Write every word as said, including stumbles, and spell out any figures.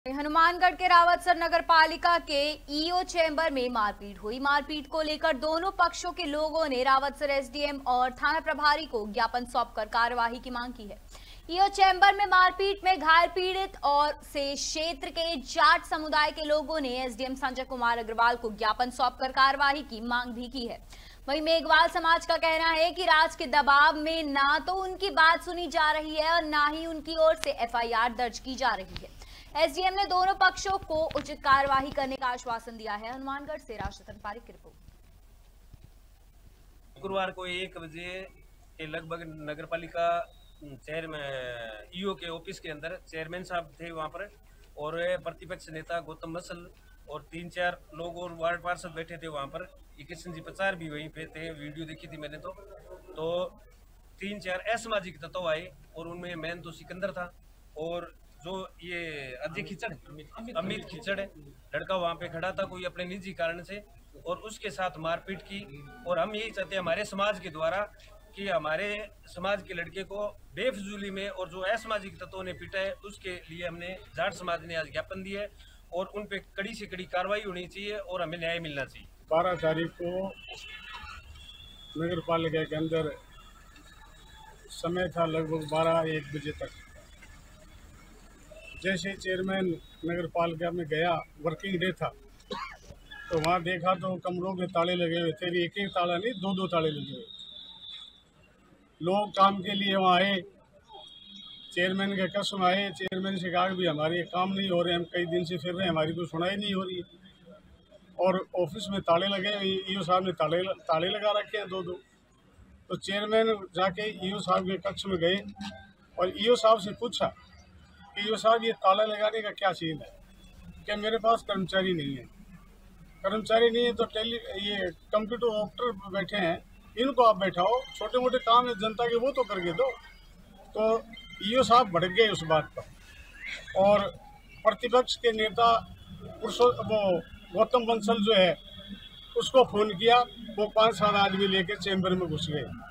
हनुमानगढ़ के रावतसर नगर पालिका के ईओ चैम्बर में मारपीट हुई। मारपीट को लेकर दोनों पक्षों के लोगों ने रावतसर एसडीएम और थाना प्रभारी को ज्ञापन सौंपकर कार्यवाही की मांग की है। ईओ चैम्बर में मारपीट में घायल पीड़ित और से क्षेत्र के जाट समुदाय के लोगों ने एसडीएम संजय कुमार अग्रवाल को ज्ञापन सौंपकर कार्यवाही की मांग भी की है। वहीं मेघवाल समाज का कहना है कि राज के दबाव में ना तो उनकी बात सुनी जा रही है और ना ही उनकी ओर से एफआईआर दर्ज की जा रही है। एसडीएम ने दोनों पक्षों को उचित कार्यवाही करने का आश्वासन दिया है। हनुमानगढ़ से राजतन पारिक की रिपोर्ट। शुक्रवार को एक बजे के लगभग नगर पालिका चेयरमैन ईओ के ऑफिस के अंदर चेयरमैन साहब थे वहां पर, और प्रतिपक्ष नेता गौतम मसल और तीन चार लोग और वार्ड पार्षद बैठे थे वहां पर। किशन जी प्रचार भी वहीं पे थे, वीडियो देखी थी मैंने। तो तो तीन चार असामाजिक तत्व आए और उनमें मैन तो सिकंदर था और जो ये अजय खिचड़ अमित खिचड़ है लड़का वहां पे खड़ा था कोई अपने निजी कारण से, और उसके साथ मारपीट की। और हम यही चाहते हैं हमारे समाज के द्वारा कि हमारे समाज के लड़के को बेफजूली में और जो असामाजिक तत्वों ने पीटा है उसके लिए हमने जाट समाज ने आज ज्ञापन दिया है और उन पे कड़ी से कड़ी कार्रवाई होनी चाहिए और हमें न्याय मिलना चाहिए। बारह तारीख को नगर पालिका के अंदर समय था लगभग बारह एक बजे तक। जैसे चेयरमैन नगर पालिका में गया, वर्किंग डे था, तो वहाँ देखा तो कमरों के ताले लगे हुए थे। एक एक ताला नहीं, दो दो ताले लगे हुए। लोग काम के लिए वहाँ आए, चेयरमैन के कसम आए। चेयरमैन से कहा कि भी हमारे काम नहीं हो रहे, हम कई दिन से फिर रहे हैं, हमारी कोई सुनाई नहीं हो रही। और ऑफिस में ताले लगे, ईओ साहब ने ताले ताले लगा रखे हैं दो दो। तो चेयरमैन जाके ईओ साहब के कक्ष में गए और ईओ साहब से पूछा कि ईओ साहब ये ताला लगाने का क्या सीन है? क्या मेरे पास कर्मचारी नहीं है? कर्मचारी नहीं है तो टेली ये कंप्यूटर ऑपरेटर बैठे हैं, इनको आप बैठाओ, छोटे मोटे काम है जनता के वो तो करके दो। तो ईओ साहब भड़क गए उस बात पर और प्रतिपक्ष के नेता वो गौतम बंसल जो है उसको फोन किया। वो पांच सात आदमी लेकर चैम्बर में घुस गए।